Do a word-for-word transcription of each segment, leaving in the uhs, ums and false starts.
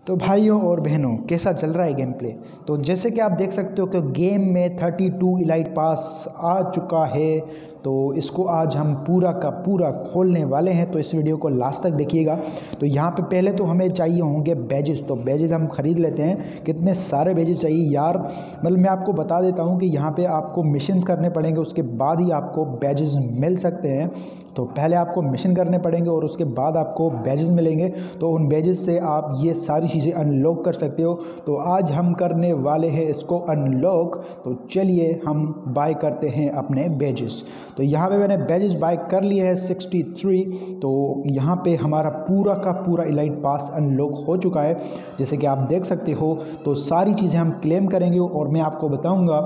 तो भाइयों और बहनों, कैसा चल रहा है गेम प्ले। तो जैसे कि आप देख सकते हो कि गेम में थर्टी टू इलाइट पास आ चुका है। तो इसको आज हम पूरा का पूरा खोलने वाले हैं, तो इस वीडियो को लास्ट तक देखिएगा। तो यहाँ पे पहले तो हमें चाहिए होंगे बैजेस। तो बैजेस हम खरीद लेते हैं। कितने सारे बैजेस चाहिए यार, मतलब मैं आपको बता देता हूँ कि यहाँ पे आपको मिशंस करने पड़ेंगे, उसके बाद ही आपको बैजेस मिल सकते हैं। तो पहले आपको मिशन करने पड़ेंगे और उसके बाद आपको बैजेस मिलेंगे। तो उन बैजेस से आप ये सारी चीज़ें अनलॉक कर सकते हो। तो आज हम करने वाले हैं इसको अनलॉक। तो चलिए हम बाय करते हैं अपने बैजेस। तो यहाँ पे मैंने बैजेस बाय कर लिए हैं सिक्सटी थ्री। तो यहाँ पे हमारा पूरा का पूरा इलाइट पास अनलॉक हो चुका है, जैसे कि आप देख सकते हो। तो सारी चीज़ें हम क्लेम करेंगे और मैं आपको बताऊँगा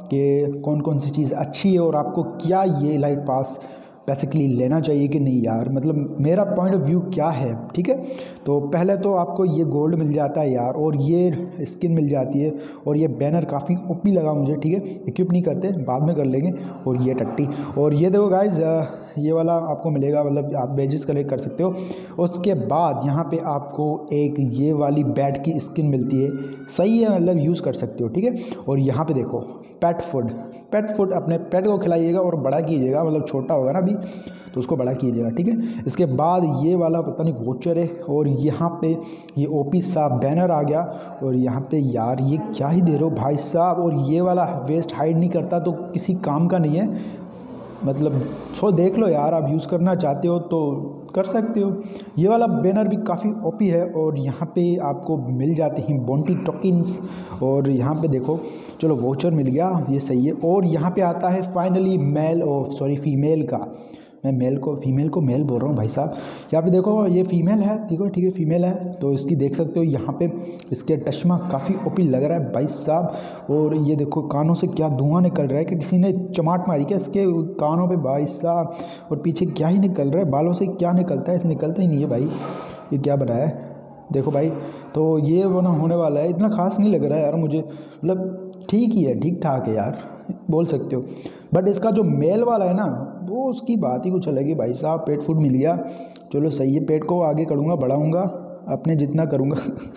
कि कौन कौन सी चीज़ अच्छी है और आपको क्या ये इलाइट पास बेसिकली लेना चाहिए कि नहीं यार, मतलब मेरा पॉइंट ऑफ व्यू क्या है। ठीक है, तो पहले तो आपको ये गोल्ड मिल जाता है यार, और ये स्किन मिल जाती है, और ये बैनर काफ़ी ओपी लगा मुझे। ठीक है, इक्विप नहीं करते, बाद में कर लेंगे। और ये टट्टी, और ये देखो गाइज, ये वाला आपको मिलेगा, मतलब आप बैजेस कलेक्ट कर सकते हो। उसके बाद यहाँ पे आपको एक ये वाली बैट की स्किन मिलती है, सही है, मतलब यूज़ कर सकते हो। ठीक है, और यहाँ पे देखो पेट फूड, पेट फूड अपने पेट को खिलाइएगा और बड़ा कीजिएगा, मतलब छोटा होगा ना अभी तो उसको बड़ा कीजिएगा। ठीक है, इसके बाद ये वाला पता नहीं वोचर है, और यहाँ पे ये ओपी सा बैनर आ गया। और यहाँ पे यार ये क्या ही दे रहे हो भाई साहब, और ये वाला वेस्ट हाइड नहीं करता तो किसी काम का नहीं है, मतलब सो देख लो यार, आप यूज़ करना चाहते हो तो कर सकते हो। ये वाला बैनर भी काफ़ी ओपी है, और यहाँ पे आपको मिल जाते हैं बॉन्टी टोकन्स। और यहाँ पे देखो, चलो वोचर मिल गया, ये सही है। और यहाँ पे आता है finally male of sorry female का, मैं मेल को फीमेल को मेल बोल रहा हूँ भाई साहब। यहाँ पे देखो ये फीमेल है, ठीक है ठीक है फीमेल है। तो इसकी देख सकते हो यहाँ पे इसके टश्मा काफ़ी ओपी लग रहा है भाई साहब। और ये देखो कानों से क्या धुआं निकल रहा है, कि किसी ने चमाट मारी क्या इसके कानों पे भाई साहब। और पीछे क्या ही निकल रहा है, बालों से क्या निकलता है, ऐसे निकलता ही नहीं है भाई। ये क्या बनाया है देखो भाई। तो ये बना होने वाला है, इतना खास नहीं लग रहा है यार मुझे, मतलब ठीक ही है, ठीक ठाक है यार बोल सकते हो। बट इसका जो मेल वाला है ना, वो उसकी बात ही कुछ अलग है भाई साहब। पेट फूड मिल गया, चलो सही है, पेट को आगे करूँगा, बढ़ाऊँगा, अपने जितना करूँगा।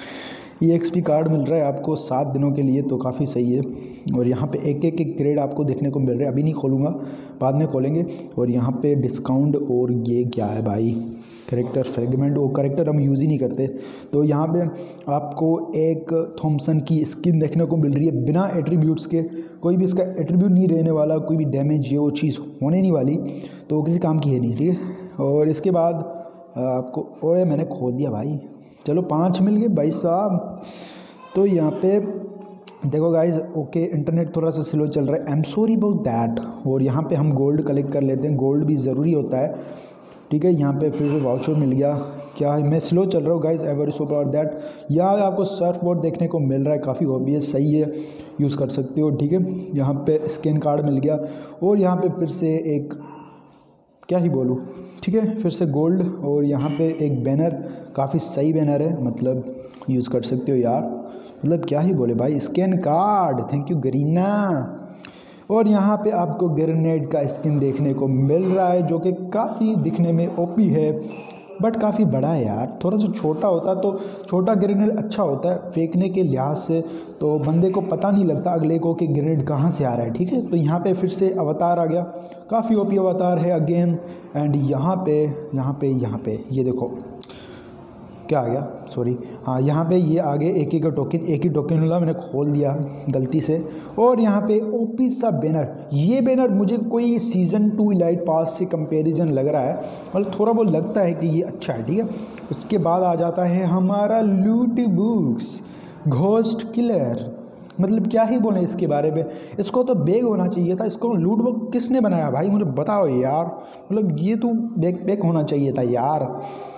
ये एक्सपी कार्ड मिल रहा है आपको सात दिनों के लिए, तो काफ़ी सही है। और यहाँ पे एक एक एक ग्रेड आपको देखने को मिल रहा है, अभी नहीं खोलूँगा, बाद में खोलेंगे। और यहाँ पे डिस्काउंट, और ये क्या है भाई, करेक्टर फ्रेगमेंट, वो करेक्टर हम यूज़ ही नहीं करते। तो यहाँ पे आपको एक थॉमसन की स्किन देखने को मिल रही है बिना एट्रीब्यूट्स के, कोई भी इसका एट्रीब्यूट नहीं रहने वाला, कोई भी डैमेज ये वो चीज़ होने नहीं वाली, तो किसी काम की है नहीं। ठीक है, और इसके बाद आपको, और मैंने खोल दिया भाई, चलो पाँच मिल गए भाई साहब। तो यहाँ पे देखो गाइज, ओके इंटरनेट थोड़ा सा स्लो चल रहा है, I am sorry about that. और यहाँ पे हम गोल्ड कलेक्ट कर लेते हैं, गोल्ड भी ज़रूरी होता है। ठीक है, यहाँ पे फिर से वाउचर मिल गया, क्या है मैं स्लो चल रहा हूँ guys, ever so about that. यहाँ आपको सर्फ बोर्ड देखने को मिल रहा है, काफ़ी ऑब्वियस, सही है, यूज़ कर सकते हो। ठीक है, यहाँ पे स्कैन कार्ड मिल गया, और यहाँ पे फिर से एक, क्या ही बोलूँ, ठीक है, फिर से गोल्ड। और यहाँ पे एक बैनर, काफ़ी सही बैनर है, मतलब यूज़ कर सकते हो यार, मतलब क्या ही बोले भाई, scan card, thank you Garena. और यहाँ पे आपको ग्रेनेड का स्किन देखने को मिल रहा है, जो कि काफ़ी दिखने में ओपी है, बट काफ़ी बड़ा है यार। थोड़ा सा छोटा होता तो, छोटा ग्रेनेड अच्छा होता है फेंकने के लिहाज से, तो बंदे को पता नहीं लगता अगले को कि ग्रेनेड कहाँ से आ रहा है। ठीक है, तो यहाँ पे फिर से अवतार आ गया, काफ़ी ओपी अवतार है अगेन। एंड यहाँ पे यहाँ पे यहाँ पे ये देखो क्या आ गया, सॉरी, हाँ यहाँ पे ये आगे एक एक टोकन, एक ही टोकन वाला मैंने खोल दिया गलती से। और यहाँ पे ओपी सा बैनर, ये बैनर मुझे कोई सीज़न टू इलाइट पास से कंपैरिजन लग रहा है, मतलब थोड़ा बहुत लगता है कि ये अच्छा है। ठीक है, उसके बाद आ जाता है हमारा लूट बुक्स घोस्ट किलर, मतलब क्या ही बोलें इसके बारे में, इसको तो बैग होना चाहिए था, इसको लूट बुक किसने बनाया भाई मुझे बताओ यार, मतलब ये तो बैग बैग होना चाहिए था यार।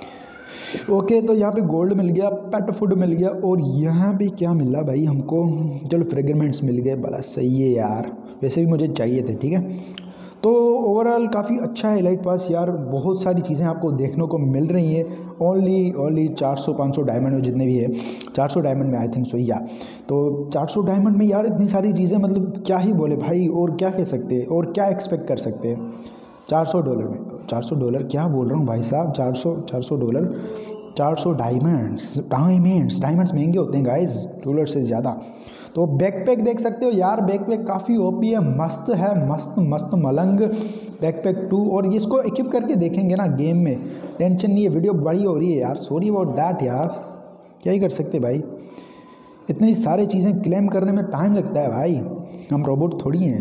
ओके, तो यहाँ पे गोल्ड मिल गया, पेट फूड मिल गया, और यहाँ पे क्या मिला भाई हमको, चलो फ्रेगमेंट्स मिल गए, बड़ा सही है यार, वैसे भी मुझे चाहिए थे। ठीक है, तो ओवरऑल काफ़ी अच्छा है इलाइट पास यार, बहुत सारी चीज़ें आपको देखने को मिल रही हैं। ओनली ओनली चार सौ पाँच सौ डायमंड में, जितने भी है चार सौ डायमंड में आई थिंक सो, या तो चार सौ डायमंड में यार इतनी सारी चीज़ें, मतलब क्या ही बोले भाई, और क्या कह सकते हैं, और क्या एक्सपेक्ट कर सकते हैं। चार सौ डॉलर में, चार सौ डॉलर क्या बोल रहा हूँ भाई साहब, चार सौ चार सौ डॉलर चार सौ डायमंड्स डायमंड्स डायमंड्स महंगे होते हैं गाइस डॉलर से ज़्यादा। तो बैकपैक देख सकते हो यार, बैकपैक काफ़ी ओपी है, मस्त है, मस्त मस्त मलंग बैकपैक टू। और इसको इक्विप करके देखेंगे ना गेम में, टेंशन नहीं है। वीडियो बड़ी हो रही है यार, सॉरी अबाउट दैट यार, क्या ही कर सकते भाई, इतनी सारी चीज़ें क्लेम करने में टाइम लगता है भाई, हम रोबोट थोड़ी हैं।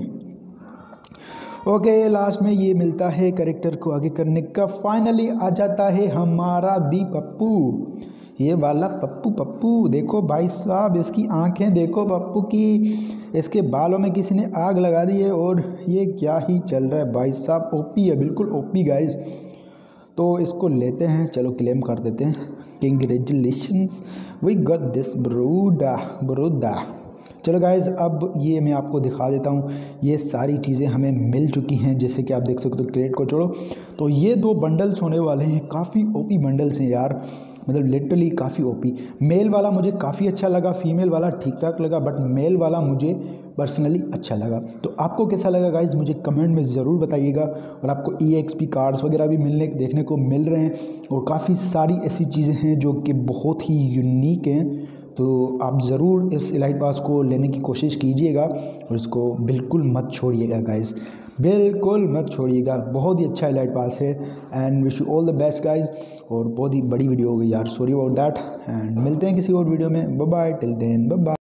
ओके, लास्ट में ये मिलता है कैरेक्टर को आगे करने का। फाइनली आ जाता है हमारा दी पप्पू, ये वाला पप्पू। पप्पू देखो भाई साहब, इसकी आंखें देखो पप्पू की, इसके बालों में किसी ने आग लगा दी है। और ये क्या ही चल रहा है भाई साहब, ओपी है, बिल्कुल ओपी गाइज। तो इसको लेते हैं, चलो क्लेम कर देते हैं। कंग्रेचुलेशंस वी गॉट दिस ब्रूडा ब्रूदा। चलो गाइज़, अब ये मैं आपको दिखा देता हूँ, ये सारी चीज़ें हमें मिल चुकी हैं। जैसे कि आप देख सकते हो, क्रेट को छोड़ो तो ये दो बंडल्स होने वाले हैं, काफ़ी ओपी बंडल्स हैं यार, मतलब लिटरली काफ़ी ओपी। मेल वाला मुझे काफ़ी अच्छा लगा, फीमेल वाला ठीक ठाक लगा, बट मेल वाला मुझे पर्सनली अच्छा लगा। तो आपको कैसा लगा गाइज, मुझे कमेंट में ज़रूर बताइएगा। और आपको ई एक्स पी कार्ड्स वगैरह भी मिलने देखने को मिल रहे हैं, और काफ़ी सारी ऐसी चीज़ें हैं जो कि बहुत ही यूनिक हैं। तो आप ज़रूर इस इलाइट पास को लेने की कोशिश कीजिएगा, और इसको बिल्कुल मत छोड़िएगा गाइज़, बिल्कुल मत छोड़िएगा। बहुत ही अच्छा इलाइट पास है, and wish you all the best guys. और बहुत ही बड़ी वीडियो हो गई यार, सॉरी अबाउट दैट, एंड मिलते हैं किसी और वीडियो में। Bye bye, till then bye bye.